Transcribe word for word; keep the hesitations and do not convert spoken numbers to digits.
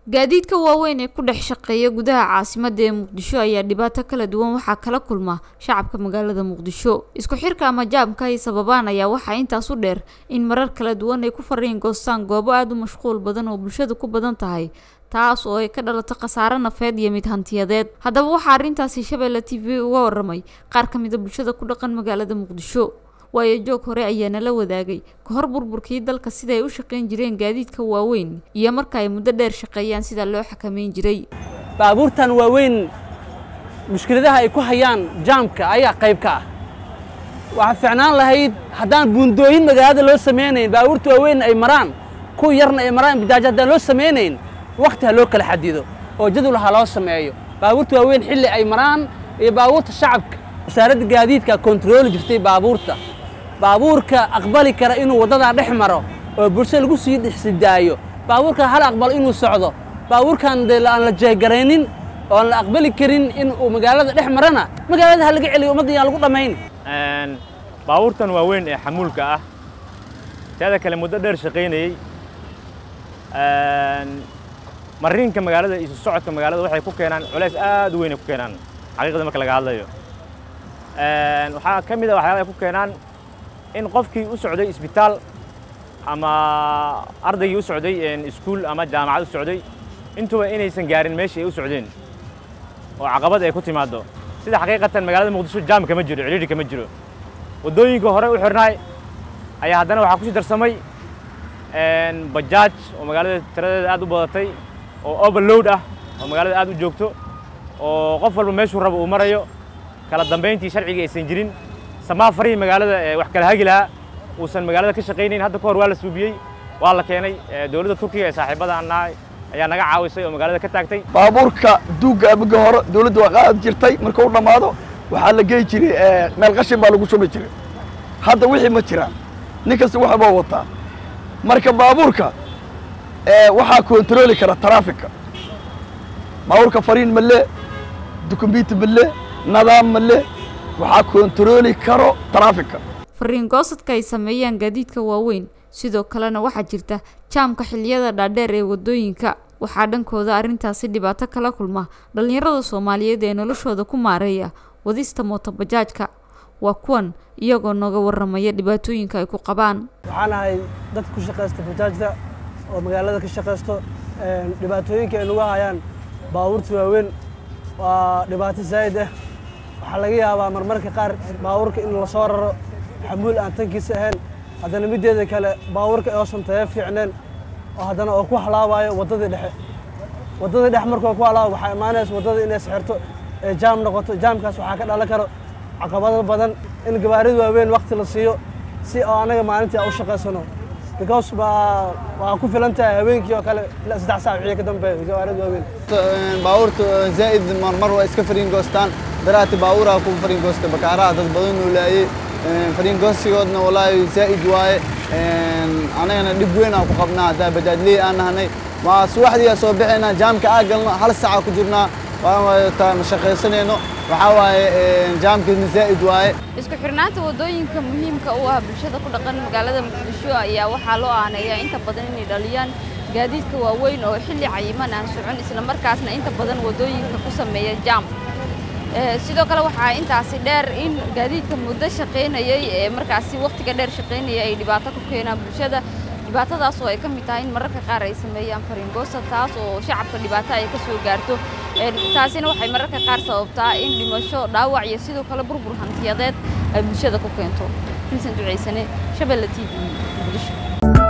gaadiidka waaweyn ee ku dhex shaqeeya gudaha caasimadda ee Muqdisho ayaa dhibaato kala duwan waxa kala kulma shacabka magaalada Muqdisho. Isku xirka ama jaamka ay sababaan ayaa waxa intaas u dheer in marar kala duwan ay ku fariin goostaan goobo aad u mashquul badan oo bulshada ku badan tahay, taas oo ay ka dhalato khasaare nafeed iyo mid hantiyadeed. Haddaba waxa arrintaasi Shabeelle T V uga warramay qaar ka mid ah bulshada ku dhaqan magaalada Muqdisho. waayo joog hore ayaana la wadaagay ka hor burburkii dalka sida ay u shaqeyn jireen gaadiidka waaweyn iyo marka ay muddo dheer shaqeeyaan sida loo xakameyn jiray. baabuurtan waaweyn mushkiladaha ay ku hayaan jaamka ayaa qayb ka ah. waxa fiicnaan lahayd haddaan buundooyin magaalada loo sameeyeen baabuurta waaweyn ay maraan ku yarna ay maraan bidaajada loo sameeyeen waqtiga loo kala xadido oo jadwal ha loo sameeyo. baabuurta waaweyn xilli ay maraan iyo baabuurta shacabka wasaaradda gaadiidka control jirtay baabuurta baabuurka aqbali kara inuu wadada dhex maro oo bulshada lagu sii dhixsidaayo baabuurka hal aqbal inuu socdo baabuurkan aan la jeegareynin oo la aqbali karin in uu magaalada dhex marana magaalada hal laga celiyo ummadda lagu dhameyn een baabuurtan waaweyn ee xamuulka ah tada kale muddo dheer shaqeynayay een marinka magaalada iyo socodka magaalada waxay ku keenaan culays aad u weyn ku keenaan xaqiiqada marka laga hadlayo een waxa kamid ah waxyaalaha ay ku keenaan in qofkii u socday isbitaal ama ardaygii u socday in iskuul ama jaamacad u socday intuba inaysan gaarin meeshii ay u socdeen oo caqabad ay ku timaado sida xaqiiqatan magaalada Muqdisho jaam kama jiro ciriiri kama jiro wadooyinka hore u xirnay ayaa haddana waxa ku sii darsamay een bajaaj oo magaalada tiradeeda aad u badatay oo overload ah oo magaalada aad u joogto oo qof walba meeshuu rabo uu marayo kala dambeyntii sharciga aysan jirin samaa farii magaalada wax kala hagi lahaa uusan magaalada ka shaqeynayn hadda ka hor waa la suubiyay waa la keenay dawladda Turkiga ee saaxiibada annahay ayaa naga caawisay oo magaalada ka taagtay baabuurka duuga abiga hore dawladdu waa qaad jirtay marka uu dhamaado waxa la geey jiray meel qashin baa lagu shubi jiray hadda wixii ma jiraan nin kasta waxa baa wataa marka baabuurka ee waxa kontrooli kara traffic baabuurka fariin malle dukumbiiti malle nidaam malle waxa kontrooli karo traffic fariin goosadka ay sameeyaan gaadiidka waaweyn sidoo kalena waxa jirta jaamka xilliyada dhaadheer ee wadooyinka waxa dhankooda arrintaasi dhibaato kala kulma dhalinyarada Soomaaliyeed ee noloshooda ku maareeya wadista mooto bajaajka waa kuwan iyagoo nooga warramaya dhibaatooyinka ay ku qabaan. waxaan ahay dad ku shaqeysta bajaajda oo magaalada ka shaqeysto ee dhibaatooyinka ay ugu hayaan baabuurta waaweyn waa dhibaato zaid ah. waxa laga yaabaa marmarka qaar baabuurka in la soo raro xamuul aan tankiisa ahayn haddana mideeda kale baabuurka ay oosan tayo fiicneen oo haddana oo ku halaabayo wadada dhexe wadada dhex markoo ku halaabo waxa imaanaysa wadada inay saxirto ee jaam noqoto jaamkaas waxa ka dhalan karo caqabado badan in gawaarida waaweyn waqti la siiyo si oo anaga maalintii u shaqeysano because ba waa ku filan tahay haweenkii oo kale la saddex saac wixii ka dambeeyo gawaarida waaweyn baabuurta zaid marmar waa iska fariin goostaan daraati baabuura ku fariin goosta bakaaraha dad badan oo laayay fariin goostigoodna walaahi zaid waaye anagana dhib weyn aan ku qabnaa hadaa bajaajley aan nahnay ma subaxdii soo bixina jaamka aa galno hal saac ku jirnaa waa taan shaqeysanayno waxa waaye jaamka zaid waaye. isku xirnaanta wadooyinka muhiimka u ah bulshada ku dhaqan magaalada Muqdisho ayaa waxa loo aaneeyaa inta badan inay dhaliyaan gaadiidka waaweyn oo xilli cayiman aan socon isla markaasna inta badan wadooyinka ku sameeya jaam. sidoo kale waxa intaasi dheer in gaadiidka muddo shaqeynayay ee markaasi waqtiga dheer shaqeynayay ay dhibaato ku keenaan bulshada dhibaatadaas oo ay ka mid tahay in mararka qaar ay sameeyaan fariin goosad taas oo shacabka dhibaato ay ka soo gaarto taasina waxay mararka qaar sababtaa in dhimasho dhaawac iyo sidoo kale burbur hantiyadeed ay bulshada ku keento. Insan duceysane Shabeelle T V Muqdisho.